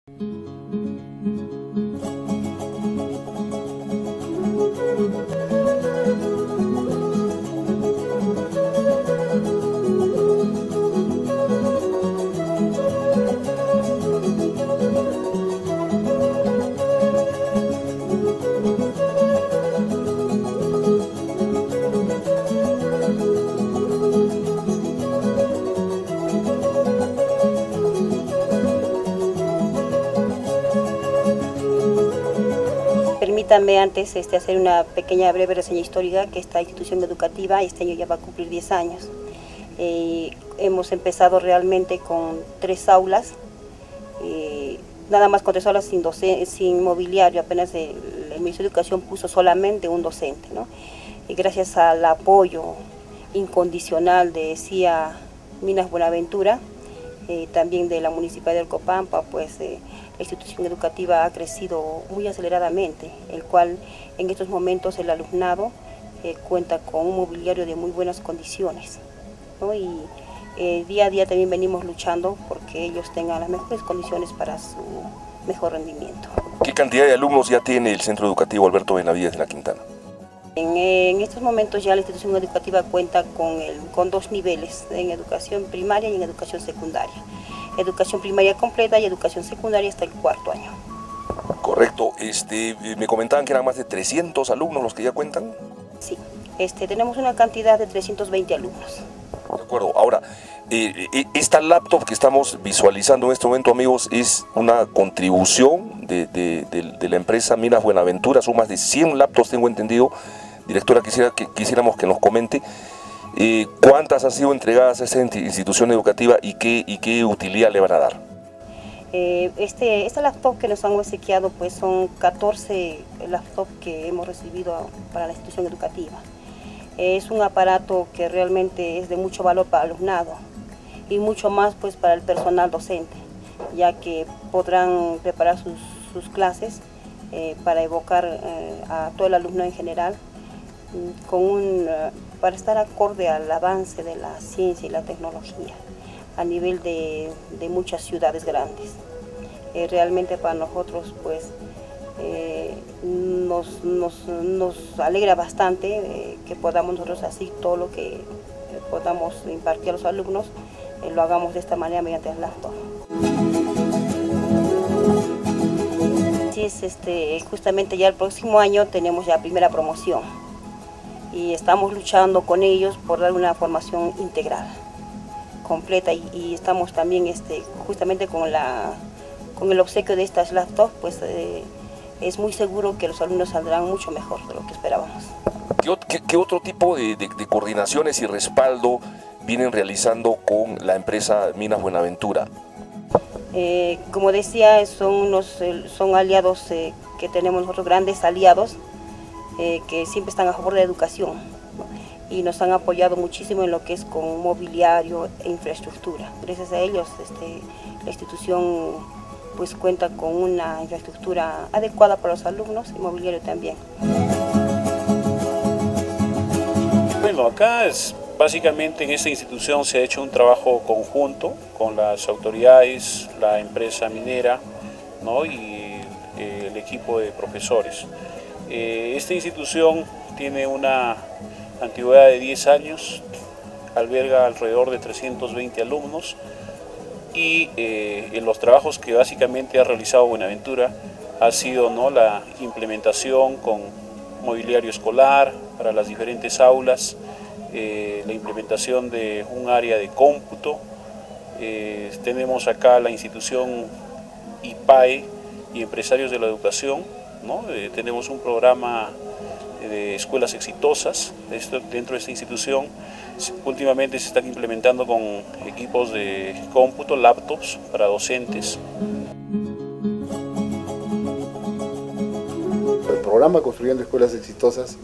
Permítanme antes hacer una pequeña breve reseña histórica que esta institución educativa este año ya va a cumplir 10 años. Hemos empezado realmente con 3 aulas, nada más con 3 aulas sin mobiliario, apenas el Ministerio de Educación puso solamente un docente, ¿no? Y gracias al apoyo incondicional de CIA Minas Buenaventura, también de la Municipalidad del Copampa, pues la institución educativa ha crecido muy aceleradamente, el cual en estos momentos el alumnado cuenta con un mobiliario de muy buenas condiciones, ¿no? Y día a día también venimos luchando porque ellos tengan las mejores condiciones para su mejor rendimiento. ¿Qué cantidad de alumnos ya tiene el Centro Educativo Alberto Benavides de La Quintana? En estos momentos ya la institución educativa cuenta con 2 niveles, en educación primaria y en educación secundaria. Educación primaria completa y educación secundaria hasta el 4º año. Correcto. Me comentaban que eran más de 300 alumnos los que ya cuentan. Sí, tenemos una cantidad de 320 alumnos. De acuerdo. Ahora, esta laptop que estamos visualizando en este momento, amigos, es una contribución de la empresa Minas Buenaventura. Son más de 100 laptops, tengo entendido. Directora, quisiéramos que nos comente cuántas han sido entregadas a esta institución educativa y qué utilidad le van a dar. Esta laptop que nos han obsequiado pues son 14 laptops que hemos recibido para la institución educativa. Es un aparato que realmente es de mucho valor para el alumnado y mucho más pues para el personal docente, ya que podrán preparar sus clases para evocar a todo el alumno en general, para estar acorde al avance de la ciencia y la tecnología a nivel de muchas ciudades grandes. Realmente para nosotros pues nos alegra bastante que podamos nosotros así todo lo que podamos impartir a los alumnos, lo hagamos de esta manera mediante el laptop. Sí, justamente ya el próximo año tenemos ya primera promoción y estamos luchando con ellos por dar una formación integral, completa, y estamos también justamente con el obsequio de estas laptops, pues es muy seguro que los alumnos saldrán mucho mejor de lo que esperábamos. ¿Qué otro tipo de coordinaciones y respaldo vienen realizando con la empresa Minas Buenaventura? Como decía, son aliados que tenemos nosotros, grandes aliados, que siempre están a favor de la educación, ¿no? Y nos han apoyado muchísimo en lo que es con mobiliario e infraestructura. Gracias a ellos la institución pues cuenta con una infraestructura adecuada para los alumnos y mobiliario también. Bueno, acá básicamente en esta institución se ha hecho un trabajo conjunto con las autoridades, la empresa minera, ¿no? Y el equipo de profesores. Esta institución tiene una antigüedad de 10 años, alberga alrededor de 320 alumnos y en los trabajos que básicamente ha realizado Buenaventura ha sido, ¿no?, la implementación con mobiliario escolar para las diferentes aulas, la implementación de un área de cómputo. Tenemos acá la institución IPAE y Empresarios de la Educación, ¿no? Tenemos un programa de escuelas exitosas dentro de esta institución. Últimamente se están implementando con equipos de cómputo, laptops para docentes. El programa Construyendo Escuelas Exitosas,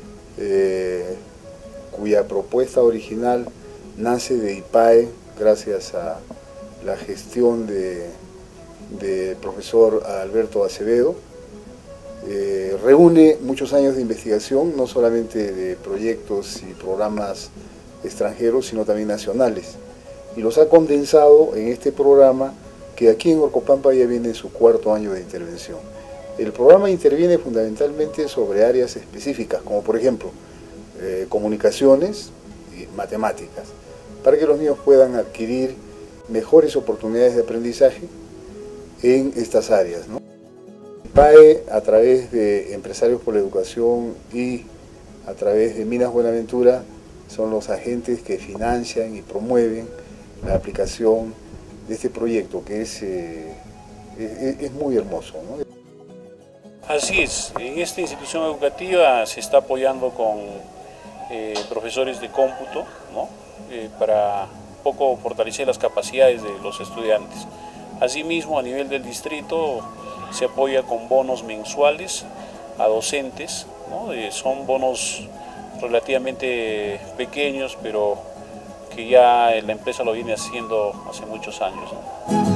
cuya propuesta original nace de IPAE gracias a la gestión del profesor Alberto Acevedo, reúne muchos años de investigación, no solamente de proyectos y programas extranjeros, sino también nacionales, y los ha condensado en este programa que aquí en Orcopampa ya viene su 4º año de intervención. El programa interviene fundamentalmente sobre áreas específicas, como por ejemplo, comunicaciones y matemáticas, para que los niños puedan adquirir mejores oportunidades de aprendizaje en estas áreas, ¿no? PAE, a través de Empresarios por la Educación y a través de Minas Buenaventura, son los agentes que financian y promueven la aplicación de este proyecto, que es muy hermoso, ¿no? Así es, en esta institución educativa se está apoyando con profesores de cómputo, ¿no? Para un poco fortalecer las capacidades de los estudiantes. Asimismo, a nivel del distrito se apoya con bonos mensuales a docentes, ¿no? Son bonos relativamente pequeños, pero que ya la empresa lo viene haciendo hace muchos años, ¿no?